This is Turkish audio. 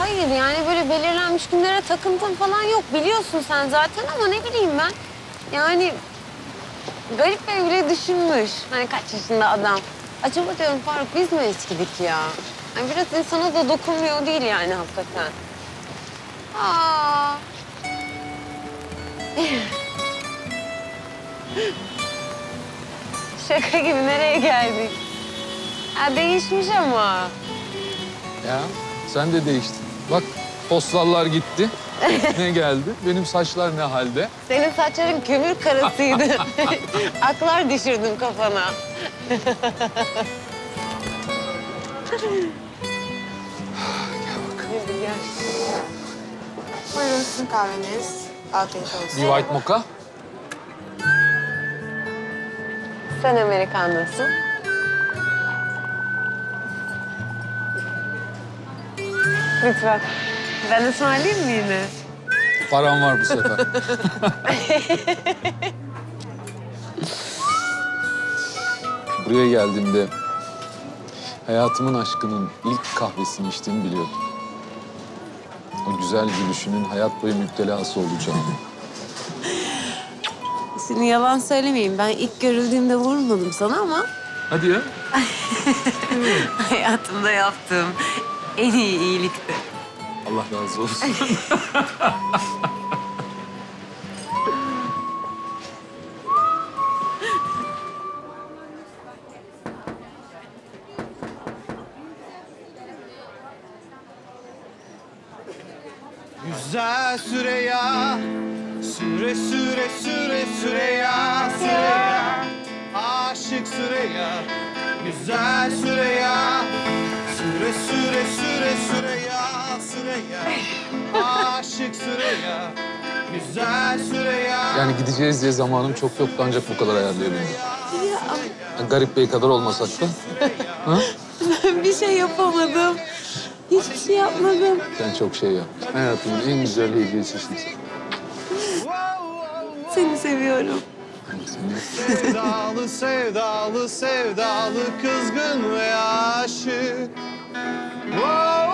Hayır yani böyle belirlenmiş günlere takıntım falan yok. Biliyorsun sen zaten ama ne bileyim ben. Yani Garip Bey bile düşünmüş. Hani kaç yaşında adam. Acaba diyorum Faruk biz mi eskidik ya? Yani biraz insana da dokunmuyor değil yani hakikaten. Aa. Şaka gibi nereye geldik? Ha değişmiş ama. Ya sen de değiştin. Bak postallar gitti. Ne geldi? Benim saçlar ne halde? Senin saçların kömür karasıydı. Aklar düşürdüm kafana. Gel bak. Hadi gel. Buyurun sizin kahveniz. Afiyet olsun. Bir white mocha. Sen Amerikanlısın. Lütfen. Ben ısmarlayayım mı yine? Param var bu sefer. Buraya geldiğimde hayatımın aşkının ilk kahvesini içtiğimi biliyordum. O güzel gülüşünün hayat boyu müptelası olacağını. Şimdi yalan söylemeyeyim. Ben ilk görüldüğümde vurmadım sana ama Hadi ya. hayatımda yaptığım en iyi iyilikti. Allah razı olsun. Güzel Süreyya, süre süre süre Süreyya, Süreyya, aşık Süreyya, güzel Süreyya, süre süre süre Süreyya, Süreyya, aşık Süreyya, güzel Süreyya. Yani gideceğiz diye zamanım çok yoktu ancak bu kadar ayarlayabildim. Ya, Garip Bey kadar olmasak da. Ha? Ben bir şey yapamadım. Hiçbir şey yapmadım. Sen çok şey yaptın. Hayatımın en güzel hediyesisin sen. Seni seviyorum. Ben seni... Sevdalı, sevdalı, sevdalı, kızgın ve aşık. Wow.